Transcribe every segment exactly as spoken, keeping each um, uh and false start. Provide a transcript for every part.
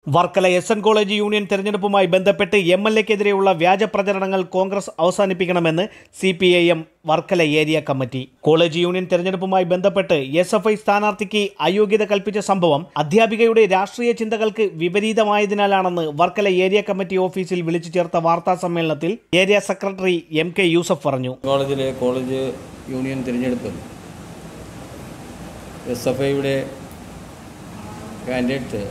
Varkala S N college union തെരഞ്ഞെടുപ്പുമായി ബന്ധപ്പെട്ട് M L എക്കെതിരെയുള്ള വ്യാജ പ്രചരണങ്ങൾ കോൺഗ്രസ് അവസാനിപ്പിക്കണമെന്ന് C P I M Varkala area committee. College union തെരഞ്ഞെടുപ്പുമായി ബന്ധപ്പെട്ട് എസ് എഫ് ഐ സ്ഥാനാർത്ഥിക്ക് അയോഗ്യത കൽപ്പിച്ച സംഭവം അധ്യാപികയുടെ രാഷ്ട്രീയ ചിന്തകൾക്ക് വിപരീതമായതിനാലാണെന്ന് വർക്കല ഏരിയ കമ്മിറ്റി ഓഫീസിൽ വിളിച്ചു ചേർത്ത വാർത്താ സമ്മേളനത്തിൽ area secretary M K Yusuf പറഞ്ഞു. കോളേജിലെ കോളേജ് യൂണിയൻ തിരഞ്ഞെടുപ്പിൽ എസ് എഫ് ഐയുടെ കാൻഡിഡേറ്റ്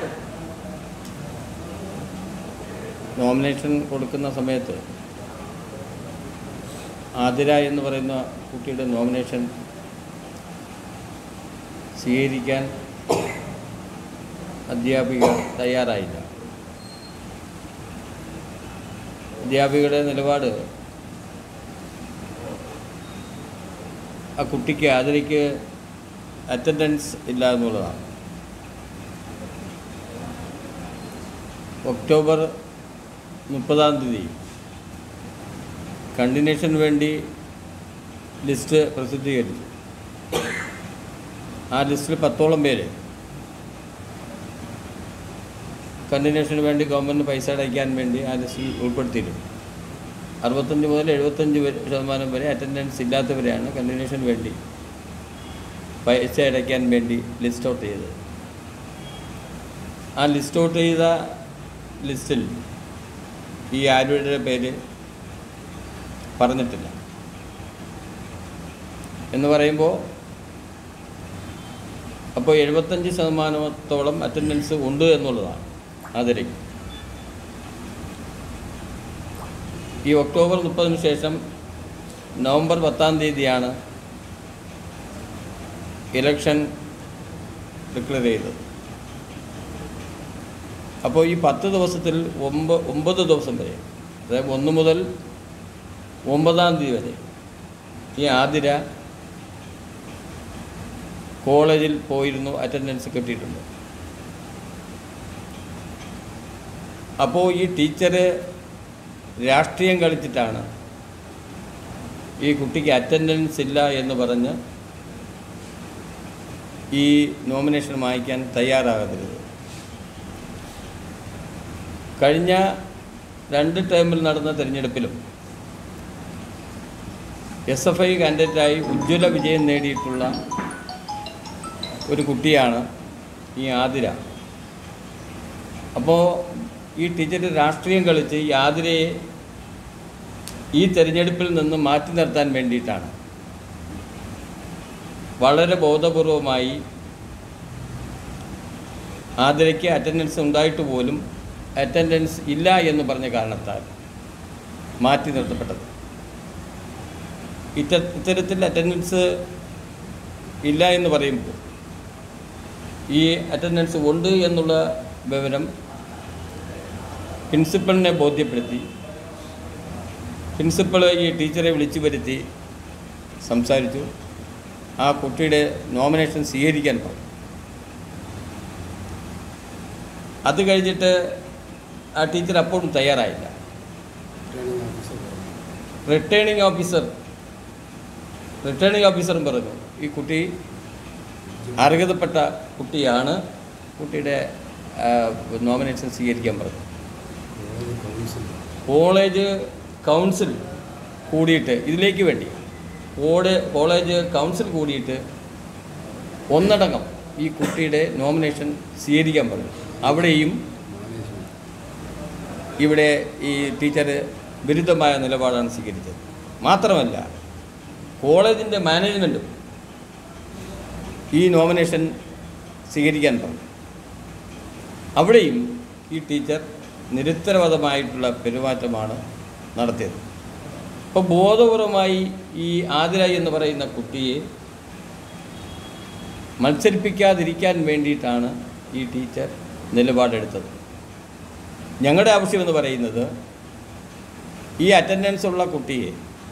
നോമിനേഷൻ കൊടുക്കുന്ന സമയത്ത് ആതിര എന്ന് പറയുന്ന കുട്ടിയുടെ നോമിനേഷൻ സ്വീകരിക്കാൻ അധ്യാപിക തയ്യാറായില്ല. അധ്യാപികയുടെ നിലപാട് ആ കുട്ടിക്ക് ആതിരയ്ക്ക് അറ്റൻഡൻസ് ഇല്ല എന്നുള്ളതാണ്. ഒക്ടോബർ മുപ്പതാം തീയതി കണ്ടിന്യൂഷന് വേണ്ടി ലിസ്റ്റ് പ്രസിദ്ധീകരിച്ചു. ആ ലിസ്റ്റിൽ പത്തോളം പേര് കണ്ടിന്യൂഷന് വേണ്ടി ഗവൺമെൻറ് പൈസ അടയ്ക്കാൻ വേണ്ടി ആ ലിസ്റ്റിൽ ഉൾപ്പെടുത്തിയിരുന്നു. അറുപത്തഞ്ച് മുതൽ എഴുപത്തഞ്ച് ശതമാനം വരെ അറ്റൻഡൻസ് ഇല്ലാത്തവരെയാണ് കണ്ടിന്യൂഷന് വേണ്ടി പൈസ അടയ്ക്കാൻ വേണ്ടി ലിസ്റ്റ് ഔട്ട് ചെയ്തത്. ആ ലിസ്റ്റ് ഔട്ട് ചെയ്ത ലിസ്റ്റിൽ ഈ ആരുടെ പേര് പറഞ്ഞിട്ടില്ല എന്ന് പറയുമ്പോൾ അപ്പോൾ എഴുപത്തഞ്ച് ശതമാനത്തോളം അറ്റൻഡൻസ് ഉണ്ട് എന്നുള്ളതാണ് ആതിരയ്ക്ക്. ഈ ഒക്ടോബർ മുപ്പതിന് ശേഷം നവംബർ പത്താം തീയതിയാണ് ഇലക്ഷൻ ഡിക്ലെയർ ചെയ്തത്. അപ്പോൾ ഈ പത്ത് ദിവസത്തിൽ ഒമ്പ ഒമ്പത് ദിവസം വരെ, അതായത് ഒന്ന് മുതൽ ഒമ്പതാം തീയതി വരെ ഈ ആതിര കോളേജിൽ പോയിരുന്നു, അറ്റൻഡൻസ് കിട്ടിയിട്ടുണ്ട്. അപ്പോൾ ഈ ടീച്ചർ രാഷ്ട്രീയം കളിച്ചിട്ടാണ് ഈ കുട്ടിക്ക് അറ്റൻഡൻസ് ഇല്ല എന്ന് പറഞ്ഞ് ഈ നോമിനേഷൻ വാങ്ങിക്കാൻ തയ്യാറാകരുത്. കഴിഞ്ഞ രണ്ട് ടേമിൽ നടന്ന തിരഞ്ഞെടുപ്പിലും എസ് എഫ് ഐ കാൻഡിഡേറ്റായി ഉജ്ജ്വല വിജയം നേടിയിട്ടുള്ള ഒരു കുട്ടിയാണ് ഈ ആതിര. അപ്പോൾ ഈ ടീച്ചർ രാഷ്ട്രീയം കളിച്ച് ഈ ആതിരയെ ഈ തിരഞ്ഞെടുപ്പിൽ നിന്ന് മാറ്റി നിർത്താൻ വേണ്ടിയിട്ടാണ് വളരെ ബോധപൂർവമായി ആതിരയ്ക്ക് അറ്റൻഡൻസ് ഉണ്ടായിട്ട് പോലും അറ്റൻഡൻസ് ഇല്ല എന്ന് പറഞ്ഞ കാരണത്താൽ മാറ്റി നിർത്തപ്പെട്ടത്. ഇത്ത ഇത്തരത്തിൽ അറ്റൻഡൻസ് ഇല്ല എന്ന് പറയുമ്പോൾ ഈ അറ്റൻഡൻസ് ഉണ്ട് എന്നുള്ള വിവരം പ്രിൻസിപ്പളിനെ ബോധ്യപ്പെടുത്തി പ്രിൻസിപ്പൾ ഈ ടീച്ചറെ വിളിച്ചു വരുത്തി സംസാരിച്ചു. ആ കുട്ടിയുടെ നോമിനേഷൻ സ്വീകരിക്കാൻ പറഞ്ഞു. അത് കഴിഞ്ഞിട്ട് ആ ടീച്ചർ അപ്പോഴും തയ്യാറായില്ല. റിട്ടേണിംഗ് ഓഫീസർ റിട്ടേണിംഗ് ഓഫീസറും പറഞ്ഞു ഈ കുട്ടി അർഹതപ്പെട്ട കുട്ടിയാണ്, കുട്ടിയുടെ നോമിനേഷൻ സ്വീകരിക്കാൻ പറഞ്ഞു. കോളേജ് കൗൺസിൽ കൂടിയിട്ട് ഇതിലേക്ക് വേണ്ടി കോഡ് കോളേജ് കൗൺസിൽ കൂടിയിട്ട് ഒന്നടങ്കം ഈ കുട്ടിയുടെ നോമിനേഷൻ സ്വീകരിക്കാൻ പറഞ്ഞു. അവിടെയും ഇവിടെ ഈ ടീച്ചർ വിരുദ്ധമായ നിലപാടാണ് സ്വീകരിച്ചത്. മാത്രമല്ല കോളേജിൻ്റെ മാനേജ്മെൻറ്റും ഈ നോമിനേഷൻ സ്വീകരിക്കാൻ പറഞ്ഞു. അവിടെയും ഈ ടീച്ചർ നിരുത്തരവാദമായിട്ടുള്ള പെരുമാറ്റമാണ് നടത്തിയത്. അപ്പോൾ ബോധപൂർവമായി ഈ ആതിര എന്ന് പറയുന്ന കുട്ടിയെ മത്സരിപ്പിക്കാതിരിക്കാൻ വേണ്ടിയിട്ടാണ് ഈ ടീച്ചർ നിലപാടെടുത്തത്. ഞങ്ങളുടെ ആവശ്യമെന്ന് പറയുന്നത് ഈ അറ്റൻഡൻസ് ഉള്ള കുട്ടിയെ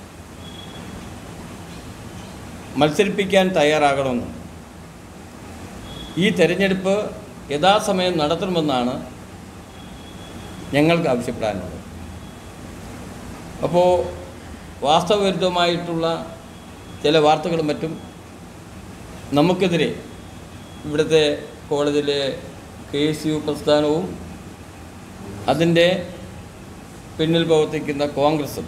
മത്സരിപ്പിക്കാൻ തയ്യാറാകണമെന്നും ഈ തെരഞ്ഞെടുപ്പ് യഥാസമയം നടത്തണമെന്നാണ് ഞങ്ങൾക്ക് ആവശ്യപ്പെടാനുള്ളത്. അപ്പോൾ വാസ്തവവിരുദ്ധമായിട്ടുള്ള ചില വാർത്തകളും മറ്റും നമുക്കെതിരെ ഇവിടുത്തെ കോളേജിലെ കെ എസ് യു പ്രസ്ഥാനവും അതിൻ്റെ പിന്നിൽ പ്രവർത്തിക്കുന്ന കോൺഗ്രസും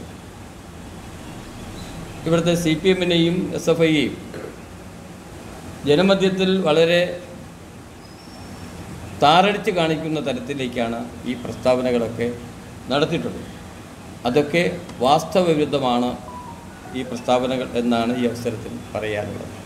ഇവിടുത്തെ സി പി എമ്മിനെയും എസ് എഫ് ഐയെയും ജനമധ്യത്തിൽ വളരെ താറടിച്ച് കാണിക്കുന്ന തരത്തിലേക്കാണ് ഈ പ്രസ്താവനകളൊക്കെ നടത്തിയിട്ടുള്ളത്. അതൊക്കെ വാസ്തവവിരുദ്ധമാണ് ഈ പ്രസ്താവനകൾ എന്നാണ് ഈ അവസരത്തിൽ പറയാനുള്ളത്.